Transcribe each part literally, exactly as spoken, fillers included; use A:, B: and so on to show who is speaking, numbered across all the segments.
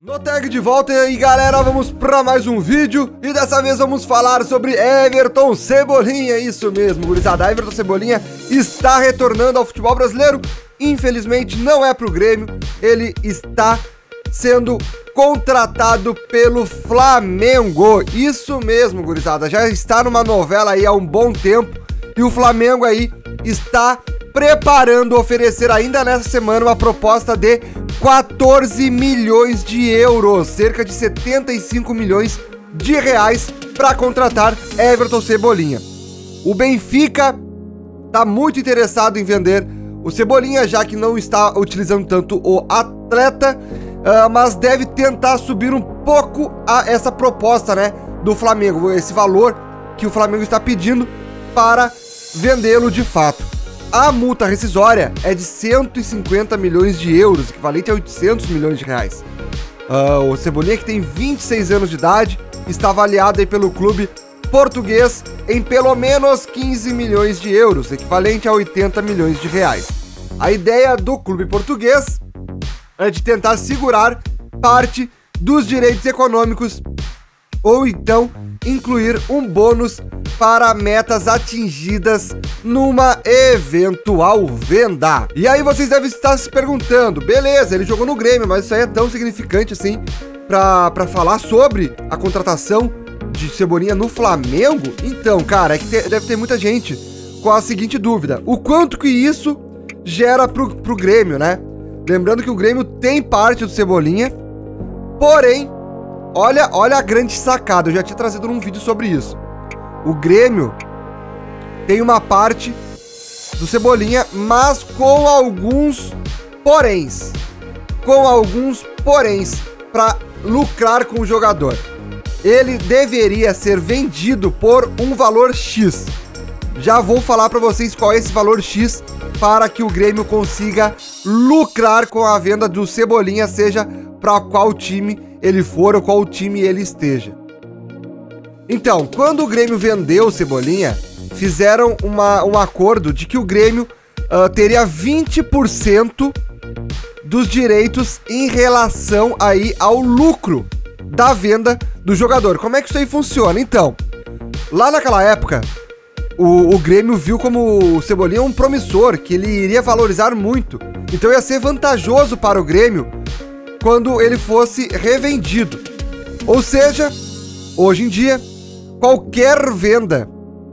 A: Noteg de volta e aí, galera, vamos para mais um vídeo e dessa vez vamos falar sobre Everton Cebolinha. Isso mesmo, gurizada, Everton Cebolinha está retornando ao futebol brasileiro. Infelizmente não é pro Grêmio, ele está sendo contratado pelo Flamengo. Isso mesmo, gurizada, já está numa novela aí há um bom tempo e o Flamengo aí está preparando oferecer ainda nessa semana uma proposta de quatorze milhões de euros, cerca de setenta e cinco milhões de reais para contratar Everton Cebolinha. O Benfica está muito interessado em vender o Cebolinha, já que não está utilizando tanto o atleta, uh, mas deve tentar subir um pouco a essa proposta, né, do Flamengo, esse valor que o Flamengo está pedindo para vendê-lo de fato. A multa rescisória é de cento e cinquenta milhões de euros, equivalente a oitocentos milhões de reais. Uh, o Cebolinha, que tem vinte e seis anos de idade, está avaliado aí pelo clube português em pelo menos quinze milhões de euros, equivalente a oitenta milhões de reais. A ideia do clube português é de tentar segurar parte dos direitos econômicos ou então incluir um bônus para metas atingidas numa eventual venda. E aí vocês devem estar se perguntando, beleza, ele jogou no Grêmio, mas isso aí é tão significante assim para para falar sobre a contratação de Cebolinha no Flamengo? Então, cara, é que te, deve ter muita gente com a seguinte dúvida: o quanto que isso gera pro, pro Grêmio, né? Lembrando que o Grêmio tem parte do Cebolinha, porém, olha, olha a grande sacada, eu já tinha trazido num vídeo sobre isso. O Grêmio tem uma parte do Cebolinha, mas com alguns poréns. Com alguns poréns para lucrar com o jogador. Ele deveria ser vendido por um valor X. Já vou falar para vocês qual é esse valor X para que o Grêmio consiga lucrar com a venda do Cebolinha, seja para qual time ele for ou qual time ele esteja. Então, quando o Grêmio vendeu o Cebolinha, fizeram uma, um acordo de que o Grêmio uh, teria vinte por cento dos direitos em relação aí ao lucro da venda do jogador. Como é que isso aí funciona? Então, lá naquela época, o, o Grêmio viu como o Cebolinha um promissor, que ele iria valorizar muito. Então ia ser vantajoso para o Grêmio quando ele fosse revendido. Ou seja, hoje em dia, qualquer venda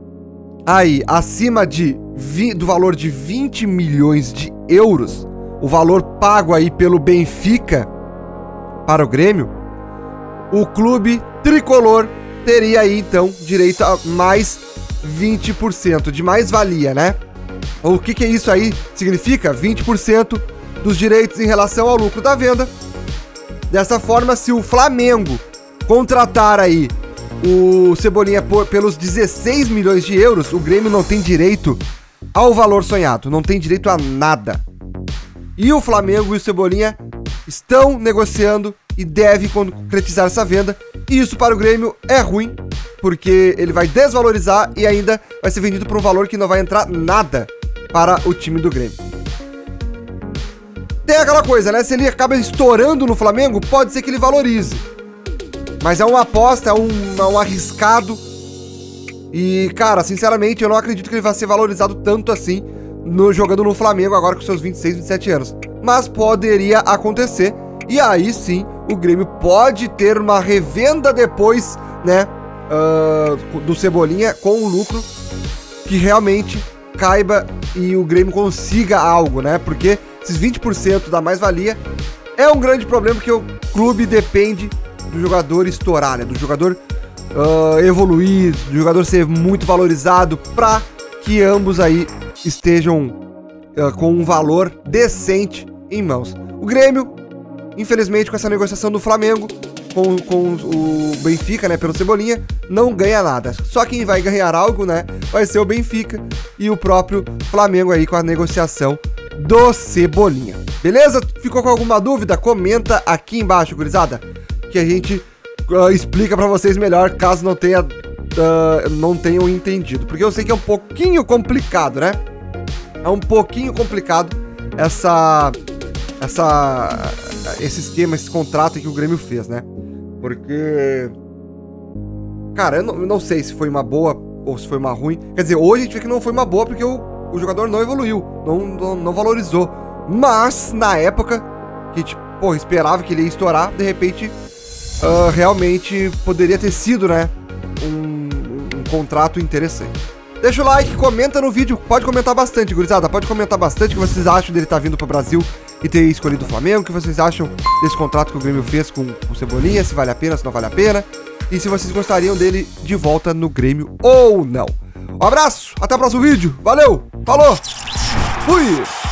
A: aí acima de do valor de vinte milhões de euros, o valor pago aí pelo Benfica para o Grêmio, o clube tricolor teria aí então direito a mais vinte por cento de mais-valia, né? O que que isso aí significa? vinte por cento dos direitos em relação ao lucro da venda. Dessa forma, se o Flamengo contratar aí o Cebolinha por, pelos dezesseis milhões de euros, o Grêmio não tem direito ao valor sonhado, não tem direito a nada. E o Flamengo e o Cebolinha estão negociando e devem concretizar essa venda. E isso para o Grêmio é ruim, porque ele vai desvalorizar e ainda vai ser vendido por um valor que não vai entrar nada para o time do Grêmio. Tem aquela coisa, né? Se ele acaba estourando no Flamengo, pode ser que ele valorize. Mas é uma aposta, é um, é um arriscado. E, cara, sinceramente, eu não acredito que ele vai ser valorizado tanto assim no, jogando no Flamengo agora com seus vinte e seis, vinte e sete anos. Mas poderia acontecer. E aí sim, o Grêmio pode ter uma revenda depois, né, uh, do Cebolinha com o lucro que realmente caiba e o Grêmio consiga algo, né? Porque esses vinte por cento da mais-valia é um grande problema, porque o clube depende do jogador estourar, né? Do jogador uh, evoluir, do jogador ser muito valorizado para que ambos aí estejam uh, com um valor decente em mãos. O Grêmio, infelizmente, com essa negociação do Flamengo com, com o Benfica, né, pelo Cebolinha, não ganha nada. Só quem vai ganhar algo, né, vai ser o Benfica e o próprio Flamengo aí com a negociação do Cebolinha. Beleza? Ficou com alguma dúvida? Comenta aqui embaixo, gurizada, que a gente uh, explica pra vocês melhor, caso não tenha uh, não tenham entendido, porque eu sei que é um pouquinho complicado, né? É um pouquinho complicado essa essa esse esquema, esse contrato que o Grêmio fez, né? Porque... Cara, eu não, eu não sei se foi uma boa ou se foi uma ruim. Quer dizer, hoje a gente vê que não foi uma boa porque o, o jogador não evoluiu, não, não, não valorizou. Mas, na época, que a gente, pô, esperava que ele ia estourar, de repente, uh, realmente poderia ter sido, né, um, um contrato interessante. Deixa o like, comenta no vídeo, pode comentar bastante, gurizada, pode comentar bastante o que vocês acham dele estar vindo pro Brasil e ter escolhido o Flamengo, o que vocês acham desse contrato que o Grêmio fez com o Cebolinha, se vale a pena, se não vale a pena, e se vocês gostariam dele de volta no Grêmio ou não. Um abraço, até o próximo vídeo, valeu, falou, fui!